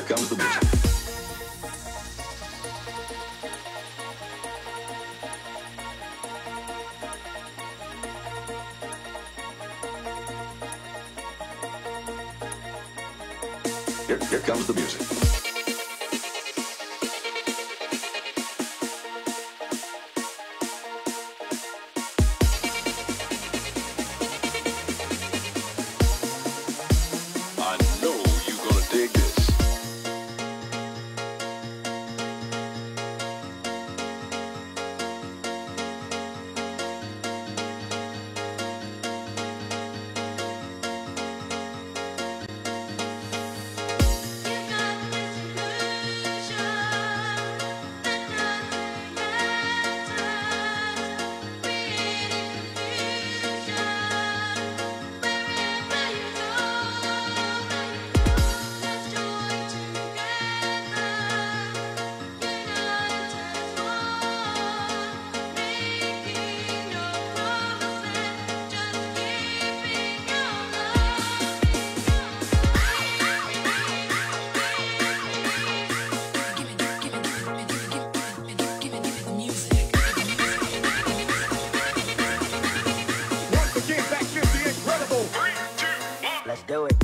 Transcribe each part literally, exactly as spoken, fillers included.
comes the music. Here, here comes the music. I know you're gonna dig this. Let's do it.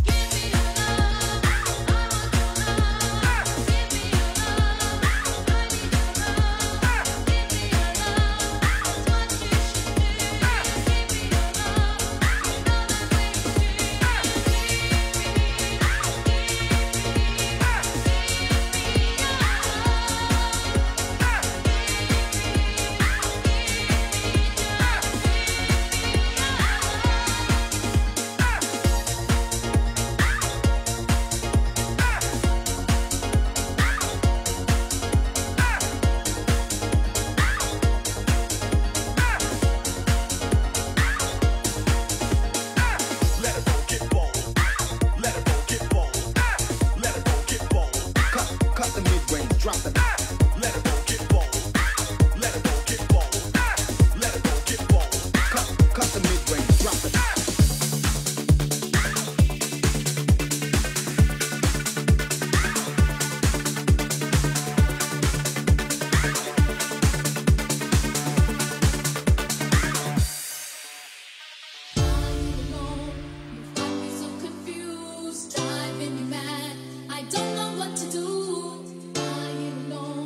Drop the let it roll, get bold. Let it roll, get bold. Let it roll, get bold. Cut, cut the mid-range, drop it. Driving me mad. I don't know what to do. I alone.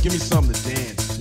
Give me something to dance to.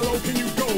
low can you go?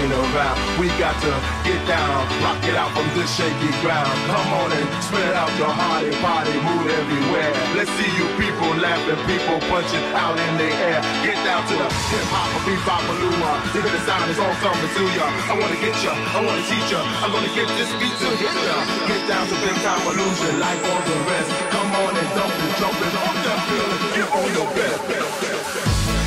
ain't around. We got to get down, rock it out from this shaky ground. Come on and spread out your heart and body, move everywhere. Let's see you people laughing, people punching out in the air. Get down to the hip hop, bebop, baloo. You hear the sound, it's all coming to ya. I wanna get ya, I wanna teach ya. I'm gonna get this beat to hit ya. Get down to big time illusion like all the rest. Come on and dump it, jump it, off that feeling. Get on your best, best, best.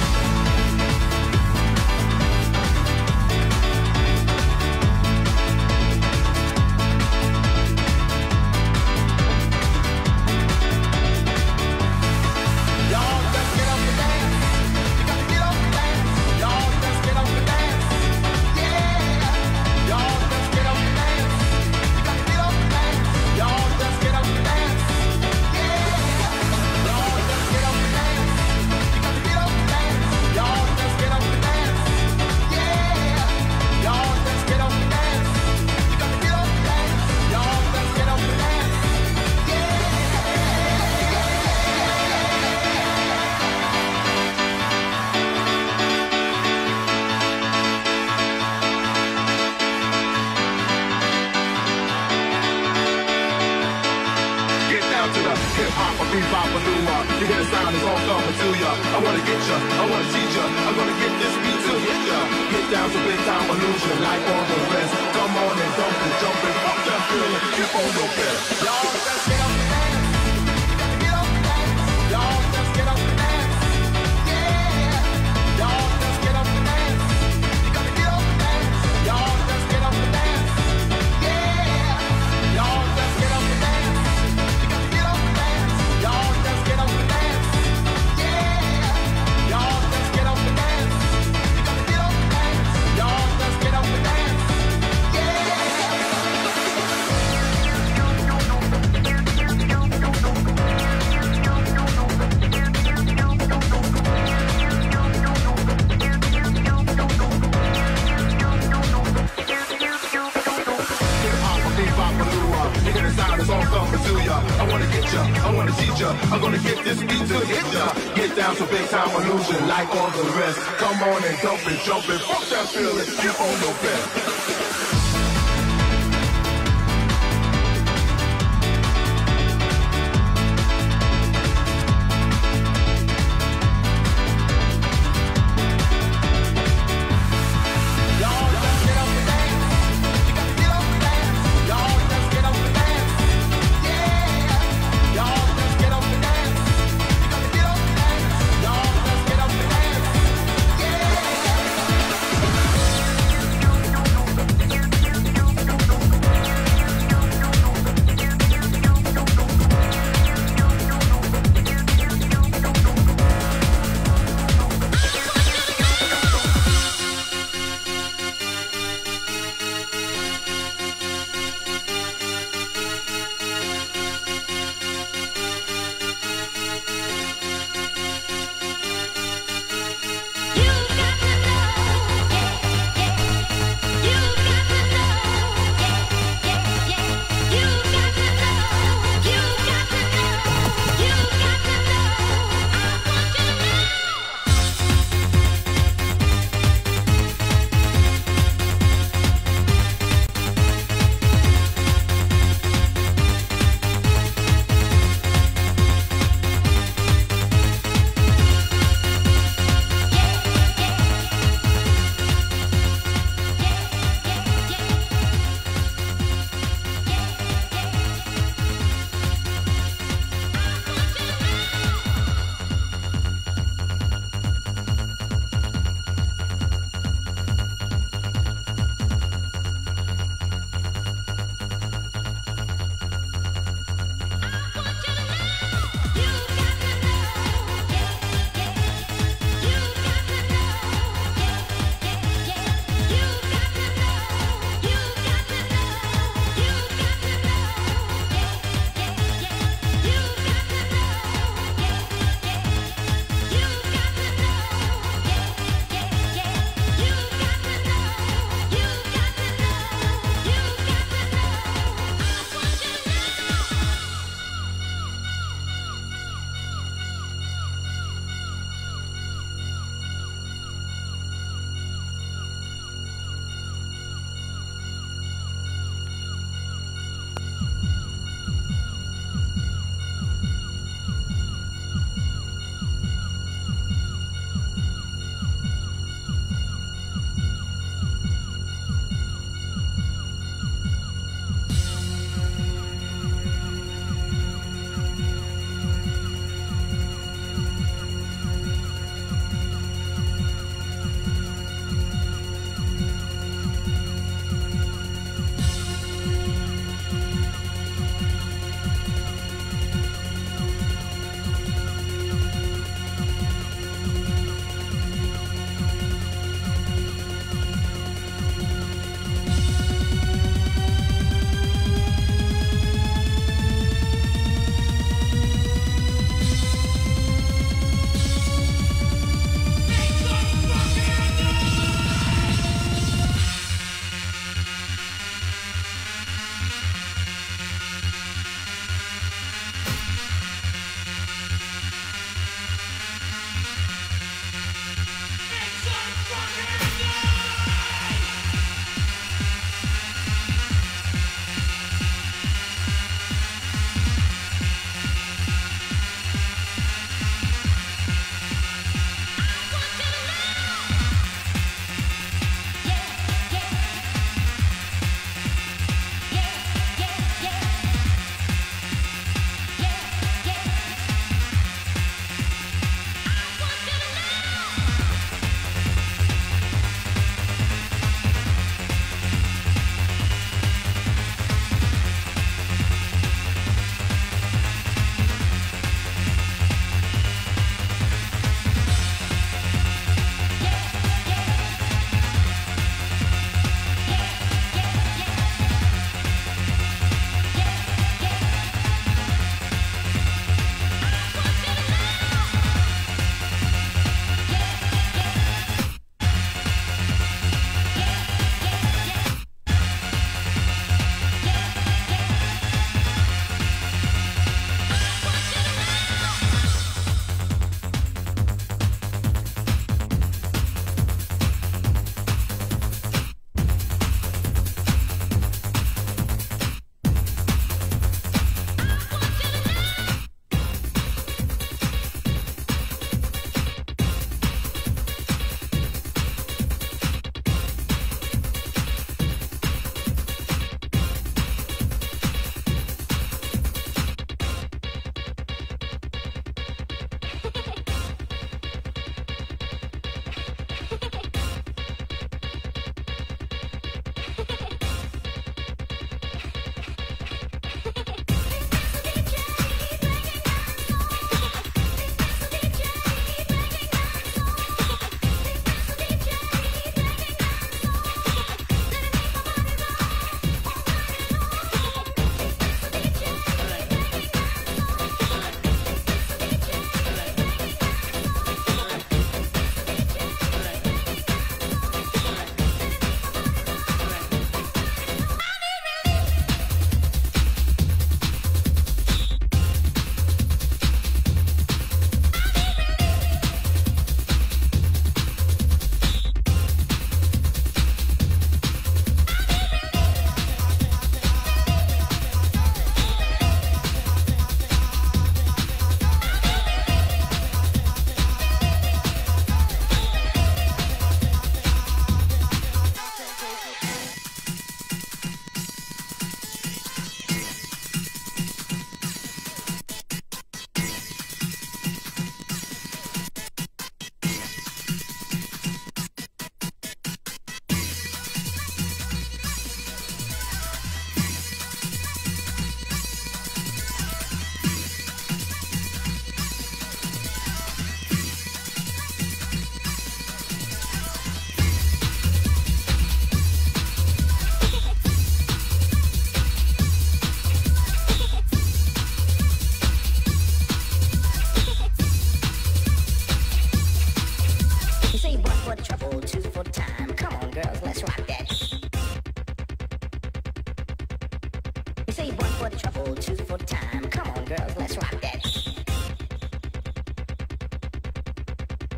You hear the sound, it's all coming to ya. I wanna get ya, I wanna teach ya. I'm gonna get this beat to hit ya. Get down to big time illusion like all the rest. Come on and dump it, jump it, fuck that feeling. Get on your best. Y'all just get up and dance. Get up and dance. Y'all just get up and dance. Yeah. Y'all just get up and dance. You gotta get up and dance. Y'all just get up and dance. Yeah. Y'all just get up and dance. You gotta get up and dance. Y'all just get up and dance. Yeah. Y'all just get up and dance. You gotta get up and dance. Y'all just get up and dance. I wanna get ya, I wanna teach ya. I'm gonna get this beat to hit ya. Get down to big time illusion like all the rest. Come on and dump it, jump it, fuck that feeling. Get on your best. Yeah.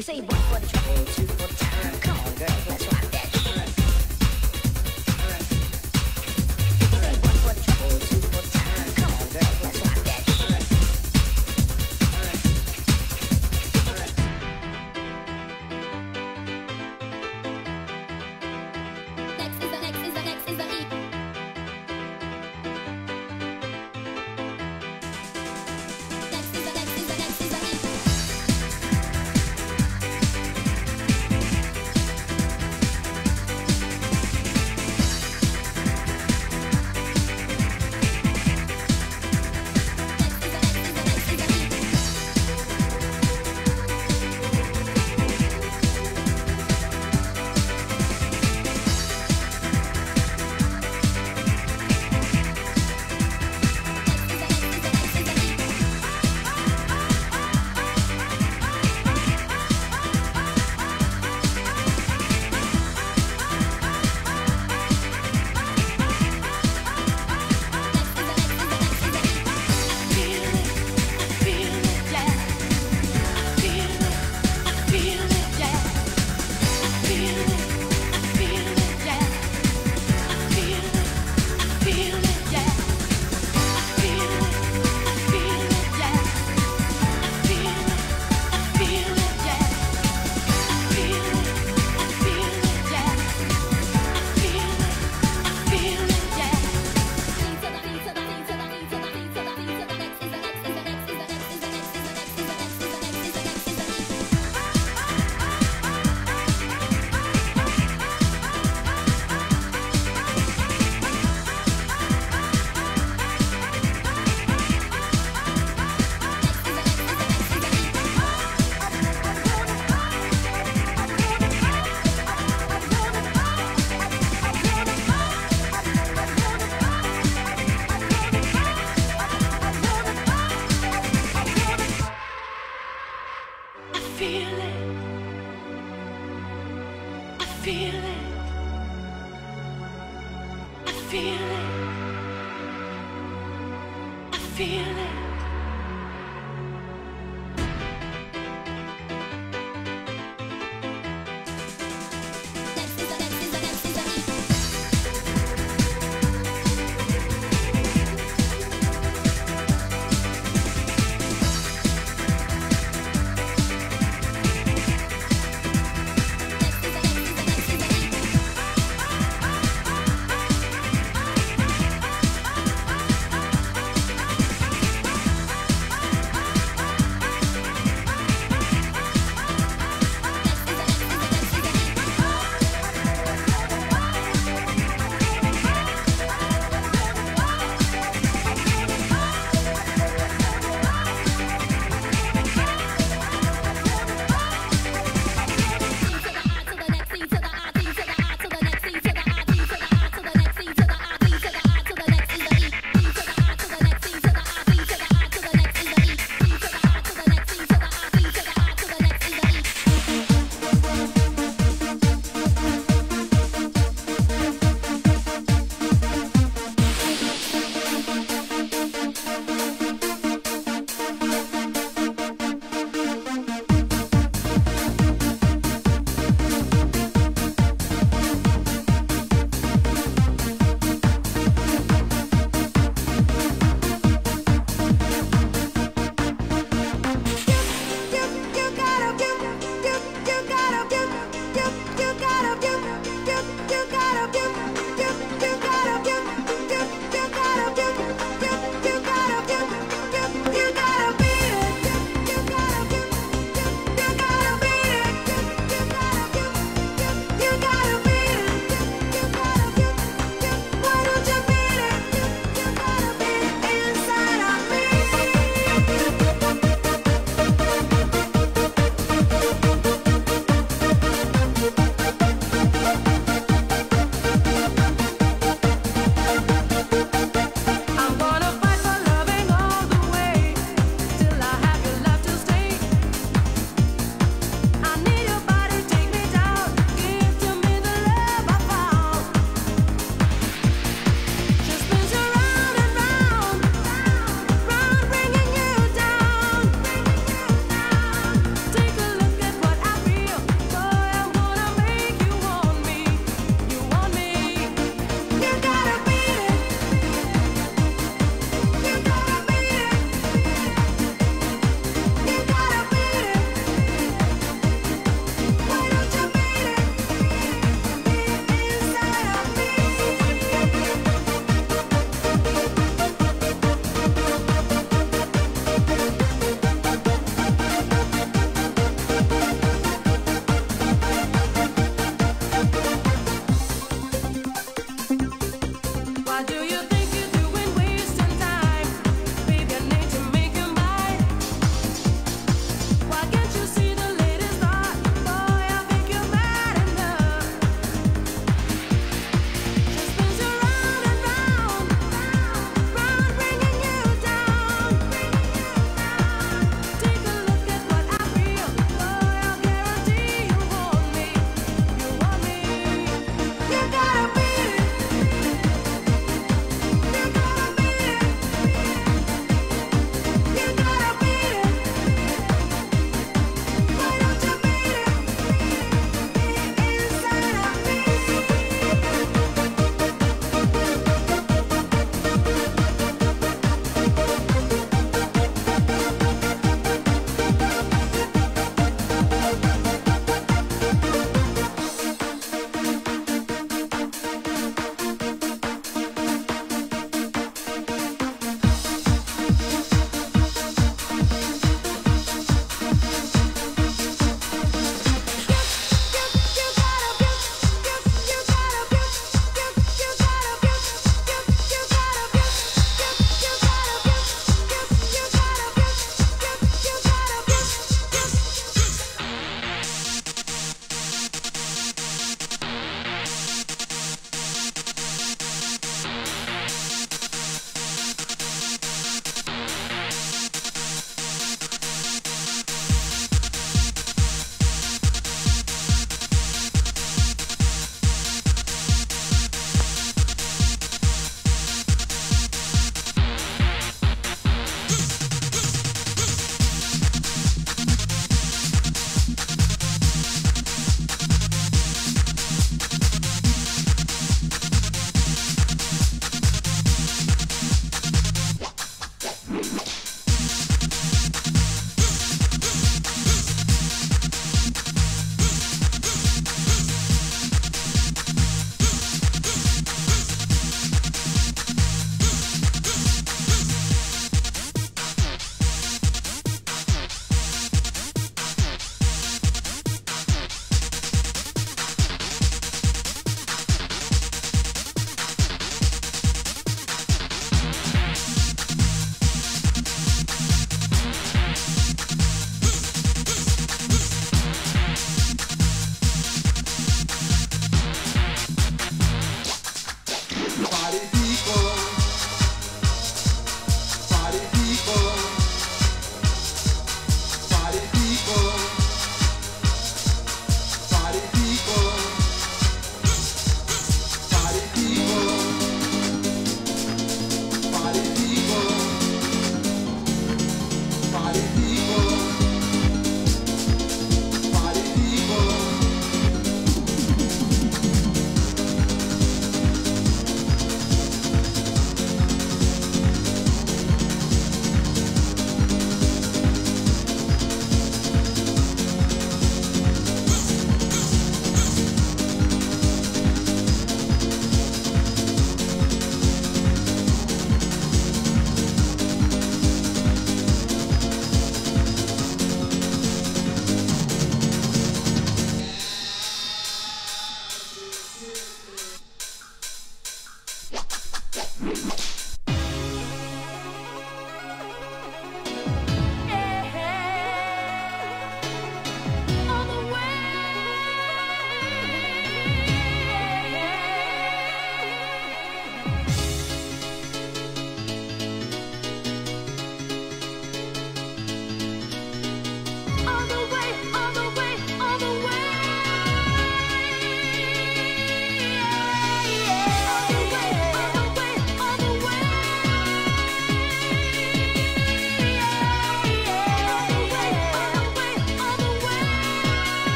You say one for the trouble, two for the time. Come on, girls, let's rock that. You say one for the trouble, two for the time. Come on, girls, let's rock that. Next is the next is the next is the E. Next is the next is the next is the E.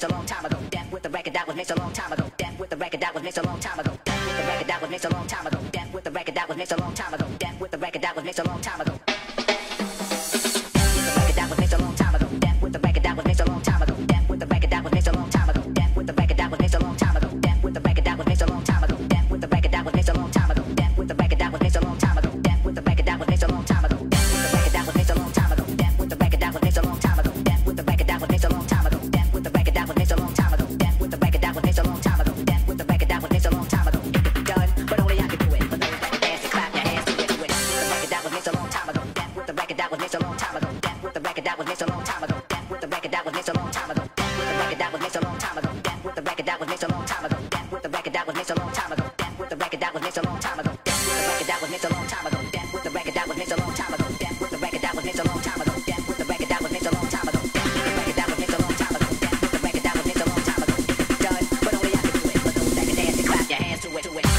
mixed a long time ago. Death with the record that was mixed a long time ago. Death with the record that was mixed a long time ago. Death with the record that was mixed a long time ago. Death with the record that was mixed a long time ago. Death with the record that was mixed a long time ago. The record that was mixed a long time ago. Death with the record that was mixed a long time ago. Death with the record that was mixed a long time ago. Death with the record that was mixed a long time ago. Death with the record that was mixed a long time ago. Death with the record that was mixed a long time ago. Death with the record that was mixed a long time ago. Death with the record that was mixed a long time ago. Death with the record that was mixed a long time ago. Death with the record that was mixed a long time ago. Death with the record that was mixed a long time ago. Death with the record that was mixed a long time ago. Death with the record that was mixed a long time ago. Death with the record that was mixed a long time ago. It could be done, but only I could do it. For those that can dance and clap your hands to it, to it. The record that was mixed a long time ago. Death with the record that was mixed a long time ago. Death with the record that was mixed a long time ago. Death with the record that was mixed a long time ago. Death with the record that was mixed a long time ago. Death with the record that was mixed a long time ago. Death with the record that was mixed a long time ago. Death with the record that was mixed a long time ago. Death with the record that was mixed a long time ago. Death with the record that was mixed a long time ago. Death with the record that was mixed a long time ago. Death with the record that was mixed a long time ago. Death with the record that was mixed a long time ago. Death with the record that was mixed a long time ago. It could be done, but only I could do it. For those that can dance and clap your hands to it, to it.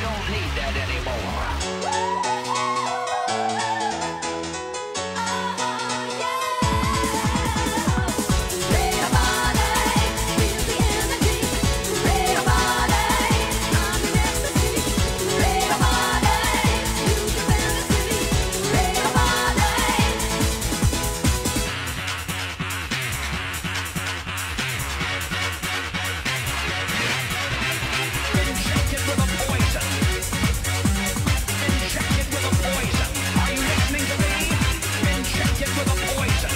don't need that anymore. Injected with a poison. Injected with a poison. Are you listening to me? Injected with a poison.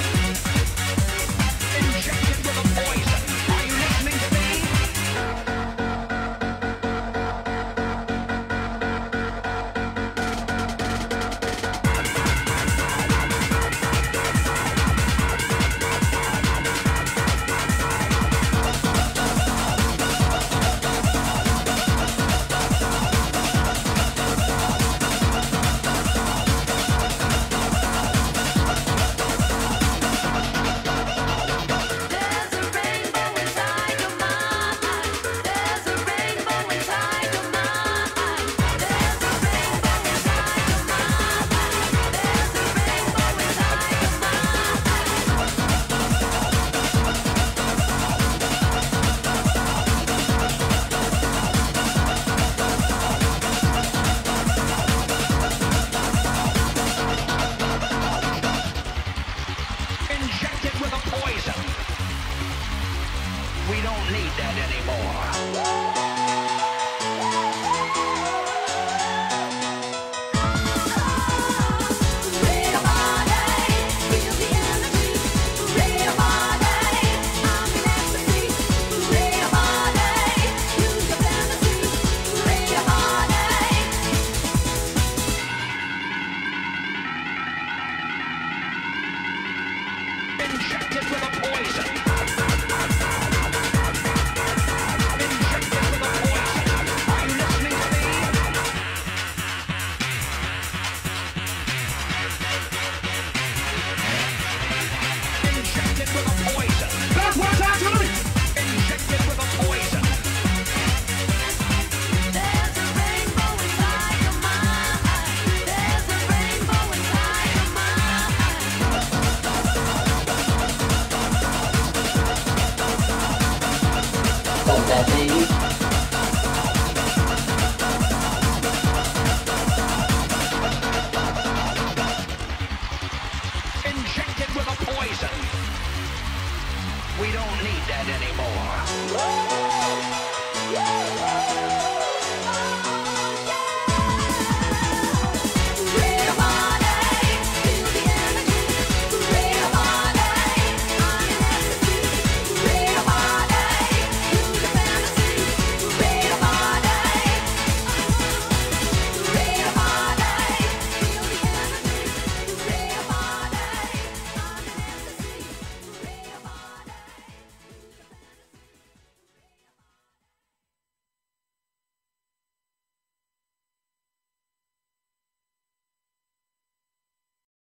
Injected with a poison. Are you listening to me? There's a rainbow inside your mind. There's a rainbow inside your mind. There's a rainbow inside your mind. There's a rainbow inside your mind. Injected with a poison. We don't need that anymore. Read your body, feel the energy. Read your body, I'm in ecstasy. Read your body, use your fantasy. Read your body. Injected with a poison. Injected with a poison. Are you listening to me? Injected with a poison. That's what I do. Injected with a poison. There's a rainbow inside your mind. There's a rainbow inside your mind. Injected with a poison. We don't need that anymore.